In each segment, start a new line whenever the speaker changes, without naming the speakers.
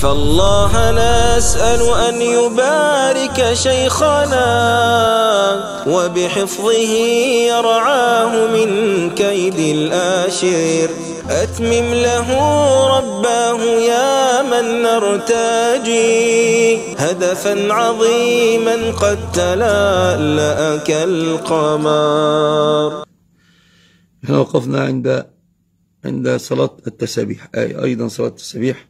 فالله نسأل أن يبارك شيخنا وبحفظه يرعاه من كيد الآشر. أتمم له رباه يا من نرتجي هدفا عظيما قد تلألأ كالقمر.
وقفنا عند صلاة التسابيح، أيضا صلاة التسابيح.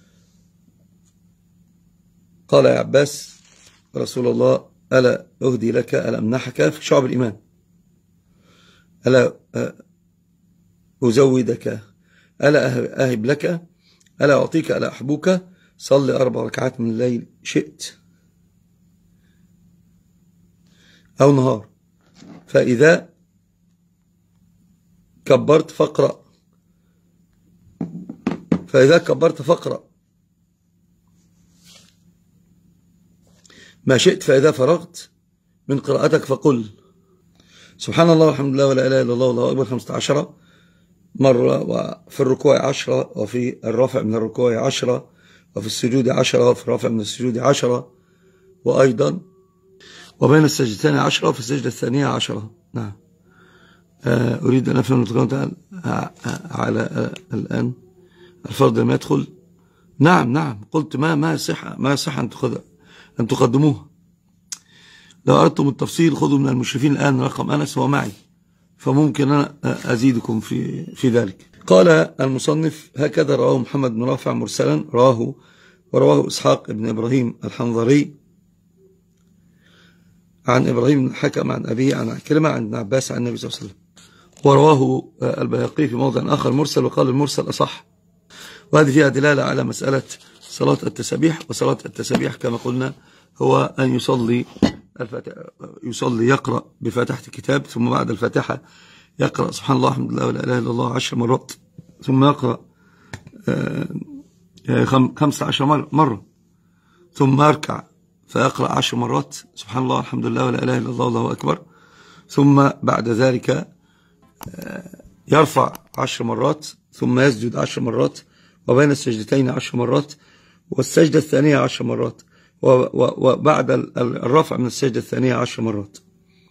قال يا عباس رسول الله: ألا أهدي لك، ألا أمنحك في شعب الإيمان، ألا أزودك، ألا أهب لك، ألا أعطيك، ألا أحبوك. صل 4 ركعات من الليل شئت أو نهار، فإذا كبرت فاقرأ، ما شئت، فإذا فرغت من قراءتك فقل سبحان الله والحمد لله ولا إله إلا الله والله أكبر 15 مرة، وفي الركوع 10، وفي الرفع من الركوع 10، وفي السجود 10، وفي الرفع من السجود 10، وأيضا وبين السجدتين 10، وفي السجدة الثانية 10. نعم. أريد أن أفهم على الآن الفرض لم يدخل. نعم قلت ما يصح أن تقدموه. لو أردتم التفصيل خذوا من المشرفين الآن رقم أنس هو معي، فممكن أنا أزيدكم في ذلك. قال المصنف: هكذا رواه محمد بن رافع مرسلا، ورواه إسحاق بن إبراهيم الحنظري عن إبراهيم بن الحكم عن أبيه عن عكرمة عن ابن عباس عن النبي صلى الله عليه وسلم. ورواه البيهقي في موضع آخر مرسل، وقال المرسل أصح. وهذه فيها دلالة على مسألة صلاة التسابيح. وصلاة التسابيح كما قلنا هو أن يصلي يقرأ بفاتحة الكتاب، ثم بعد الفاتحة يقرأ سبحان الله الحمد لله ولا إله إلا الله 10 مرات، ثم يقرأ 15 مرة، ثم يركع فيقرأ 10 مرات سبحان الله الحمد لله ولا إله إلا الله والله أكبر، ثم بعد ذلك يرفع 10 مرات، ثم يسجد 10 مرات، وبين السجدتين 10 مرات، والسجدة الثانية 10 مرات، وبعد الرفع من السجدة الثانية 10 مرات،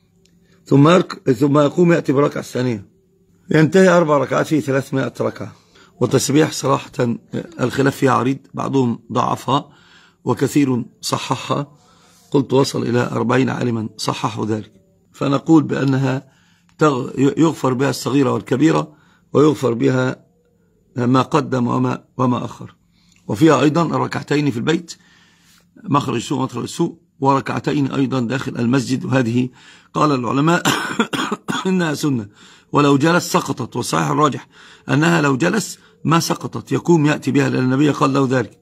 ثم يقوم يأتي بركعة الثانية، ينتهي 4 ركعات فيه 300 ركعة. والتسبيح صراحة الخلاف فيها عريض، بعضهم ضعفها وكثير صححها، قلت وصل إلى 40 عالما صححوا ذلك. فنقول بأنها يغفر بها الصغيرة والكبيرة، ويغفر بها ما قدم وما أخر. وفيها أيضا الركعتين في البيت مخرج السوء ومطرد السوء، وركعتين أيضا داخل المسجد، وهذه قال العلماء إنها سنة، ولو جلس سقطت، والصحيح الراجح أنها لو جلس ما سقطت، يقوم يأتي بها لأن النبي قال له ذلك.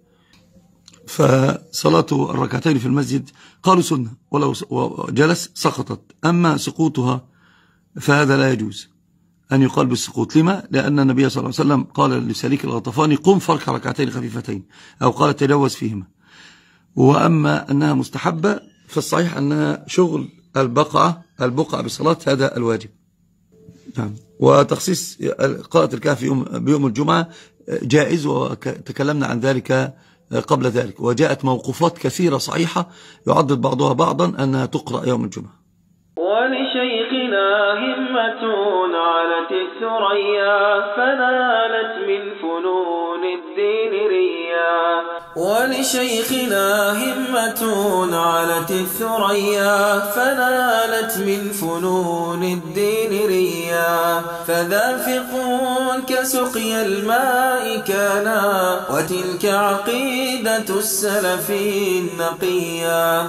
فصلاة الركعتين في المسجد قالوا سنة، ولو جلس سقطت. أما سقوطها فهذا لا يجوز أن يقال بالسقوط. لما؟ لأن النبي صلى الله عليه وسلم قال لسليك الغطفاني: قم فاركع ركعتين خفيفتين، أو قال تجوز فيهما. وأما أنها مستحبة فالصحيح أنها شغل البقعة بصلاة هذا الواجب. نعم. وتخصيص قراءة الكهف بيوم الجمعة جائز، وتكلمنا عن ذلك قبل ذلك، وجاءت موقوفات كثيرة صحيحة يعضد بعضها بعضا أنها تقرأ يوم الجمعة.
ولشيخنا همة علت الثريا فنالت من فنون الدين ريا. ولشيخنا همة علت الثريا فنالت من فنون الدين ريا. فذا فقه كسقي الماء كانا، وتلك عقيدة السلف النقيا.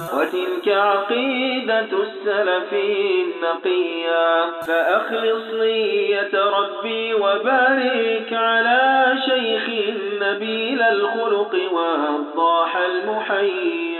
فأخلص نية ربي وبارك على شيخ نبيل الخلق وضاح المحيا.